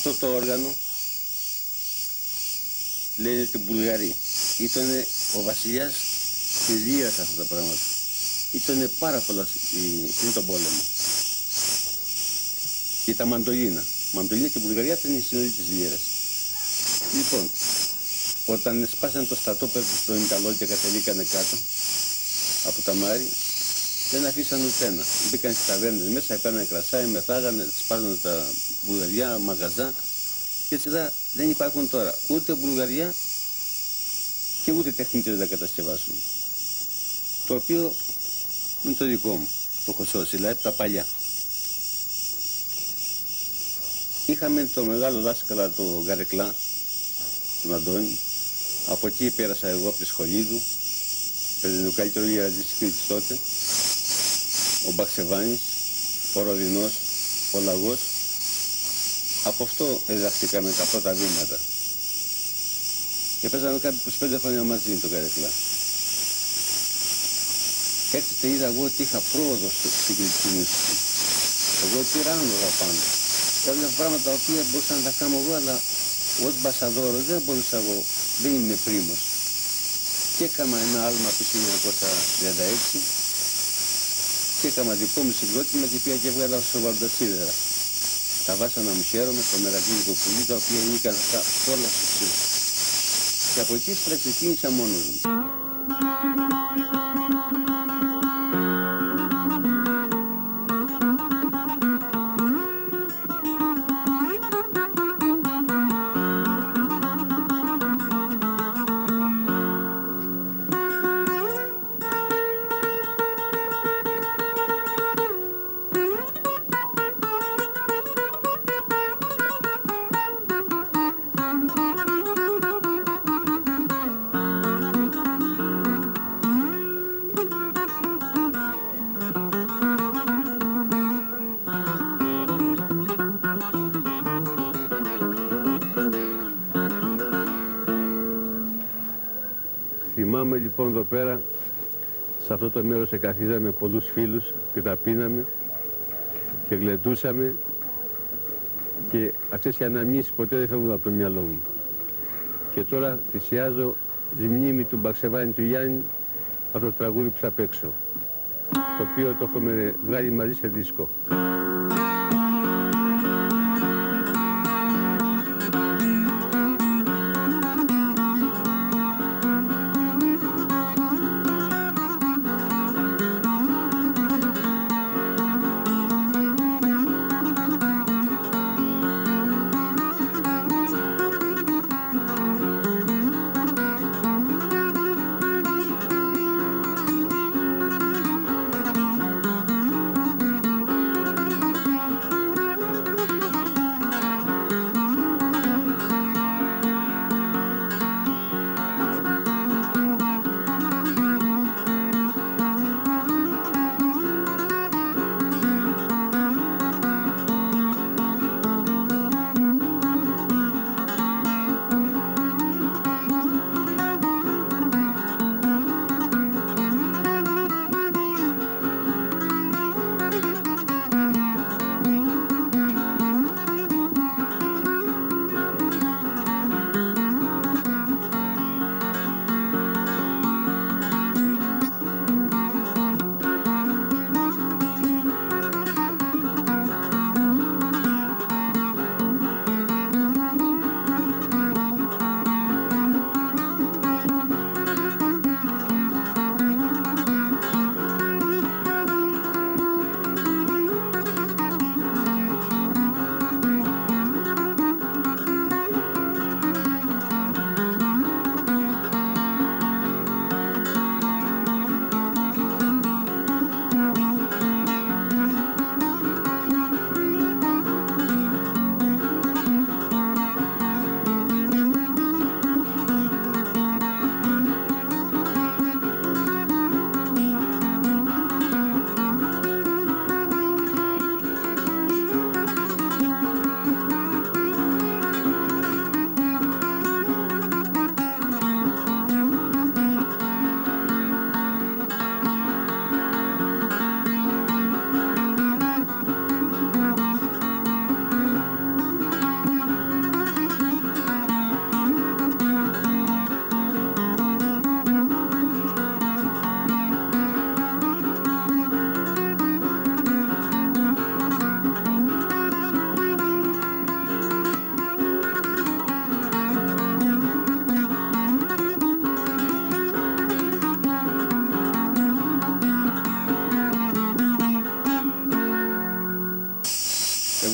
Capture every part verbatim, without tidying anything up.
αυτό το όργανο λέγεται Μπουλγαρί. Ήταν ο βασιλιάς της Λύρας αυτά τα πράγματα. Ήταν πάρα πολλά πριν τον πόλεμο. Και τα μαντολίνα. Μαντολίνα και Βουλγαρία ήταν η συνοδή της Λύρας. Λοιπόν, όταν σπάσανε το στρατόπεδο στον Ιταλό και κατελήκανε κάτω από τα Μάρη, δεν αφήσαν ούτε ένα. Μπήκαν στις ταβέρνες μέσα, έπαιρναν κρασάι, μεθάγανε, σπάσανε τα Βουλγαριά, μαγαζά. Και έτσι δεν υπάρχουν τώρα ούτε Βουλγαριά και ούτε τεχνίτες να κατασκευάσουν. Το οποίο είναι το δικό μου, το έχω σώσει, δηλαδή τα παλιά. Είχαμε το μεγάλο δάσκαλα, το Γαρεκλά, τον Αντώνη. Από εκεί πέρασα εγώ από τη σχολή του. Παίζανε ο καλύτερο γεραντής της Κρήτης τότε. Ο Μπαξεβάνης, ο Ροδινός, ο Λαγός. Από αυτό εδαχτήκαμε τα πρώτα βήματα. Και παίζαμε κάποιοι είκοσι πέντε χρόνια μαζί με τον Γαρεκλά. Έκτοτε είδα εγώ ότι είχα πρόοδο στην κριτική μουσική. Εγώ τυράνω εδώ πάνω. Όλα πράγματα τα οποία μπορούσα να τα κάνω εγώ, αλλά ως μπασαδόρος δεν μπορούσα εγώ, δεν είμαι πρίμος. Και έκανα ένα άλμα από το χίλια εννιακόσια τριάντα έξι και έκανα δικό μου συγκρότημα και πήγα και έβγαλα στο Βαρδοσίδερα. Τα βάσανα μου χαίρομαι, το μερακλίδικο πουλί, τα οποία ανήκαν αυτά όλα στους. Και από εκεί ξεκίνησα μόνος μου. Θυμάμαι λοιπόν εδώ πέρα, σε αυτό το μέρος εκαθίζαμε πολλούς φίλους και τα πίναμε και γλεντούσαμε και αυτές οι αναμνήσεις ποτέ δεν φεύγουν από το μυαλό μου. Και τώρα θυσιάζω τη μνήμη του Μπαξεβάνη του Γιάννη από το τραγούδι που θα παίξω, το οποίο το έχουμε βγάλει μαζί σε δίσκο.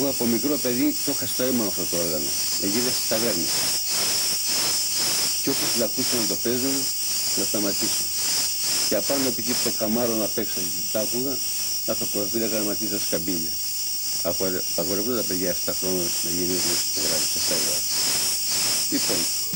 Εγώ από μικρό παιδί το είχα στο αίμα αυτό το όργανο. Έγινε στις ταβέρνες. Και όπως το ακούσω να το παίζουν, θα σταματήσω. Και απάνω επειδή το καμάρο να παίξω και τα άκουγα, θα το προφύλαγα να ματίζω σκαμπίλια. Απαγορεύονται τα παιδιά εφτά χρόνια να γυρίζουν στο γράφει, σε εφτά γράφει. Λοιπόν,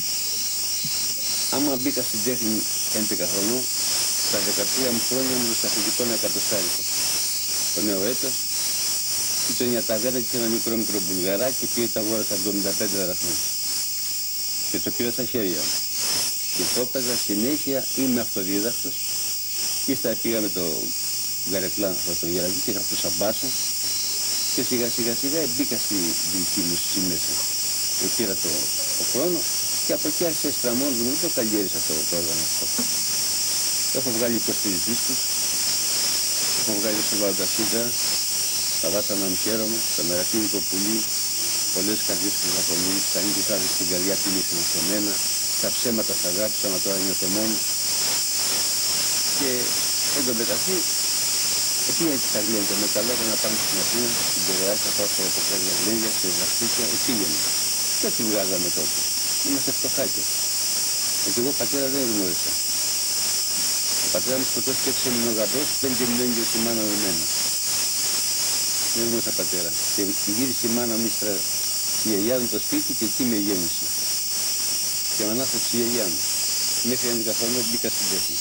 άμα μπήκα στην τέχνη έντεκα χρονών, στα δεκατρία μου χρόνια μου στο αφεντικό ένα εκατοστάρικο. Το νέο έτος, ήταν μια ταβέρνα και ένα μικρό μικρό μπουλγαράκι και τα αγόρασα εβδομήντα πέντε δραχμές. Και το πήρα στα χέρια μου. Και το έπαιζα συνέχεια, είμαι αυτοδίδακτος. Και ύστερα πήγα με το γκαρεκλά από τον Γεραγή και γραφτούσα μπάσο. Και σιγά σιγά σιγά μπήκα στη δική μου σύνδεση. Και πήρα το, το χρόνο και από εκεί άρχισα στραμμόνος μου, το καλλιέρισα το, το όργανο αυτό. Έχω βγάλει είκοσι τρεις δίσκους. Έχω βγάλει στο Βαλτασίδα, τα βάσανα μου χαίρομαι, το μερατήρικο πουλί, πολλές καρδιές που θα φωνούν, τα νύχια άδες στην καρδιά τιμήσουν σε μένα, τα ψέματα σ' αγάπησα, μα τώρα νιώθω μόνο. Και εν τω μεταξύ, πήγαινε τη Αγγλία και με καλό να πάμε στην Αθήνα, στην Πειραιά, θα πάω στο Ποκράδια Γλένια, σε Δαχτύκια, πήγαινε. Και έτσι βγάζαμε τότε. Είμαστε φτωχάκες. Γιατί εγώ πατέρα δεν γνώρισα. Ο πατέρα μου σκοτώθηκε έξι μήνων γαμπρός, πέντε μήνων και η μάνα με μένα. Δεν γνώρισα πατέρα. Και γύρισε η μάνα μου ύστερα στη γιαγιά μου το σπίτι και εκεί με γέννησε. Και με ανάφερε στη γιαγιά μου. Μέχρι έντεκα χρονών μπήκα στην τέχνη.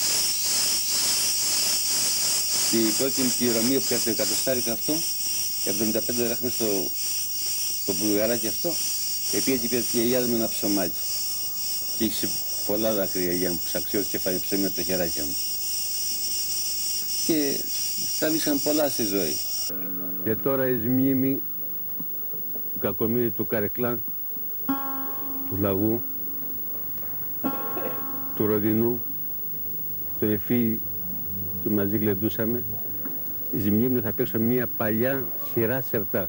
Η πρώτη μου πληρωμή που το εκατοστάρικα αυτό, εβδομήντα πέντε δραχμές στο, στο μπουλγαράκι αυτό, επειδή και πήρε τη γιαγιά μου ένα ψωμάκι. Και είχε πολλά δάκρυα η γιαγιά μου που σαξιώθηκε και φάει ψωμί από τα χεράκια μου. Και τραβήξαν πολλά στη ζωή. Και τώρα εις μνήμη του Κακομοίρη του Καρεκλά, του Λαγού, του Ροδινού, του Εφή, και μαζί γλεντούσαμε, η ζημιά μου θα παίξω μια παλιά σειρά σερτά.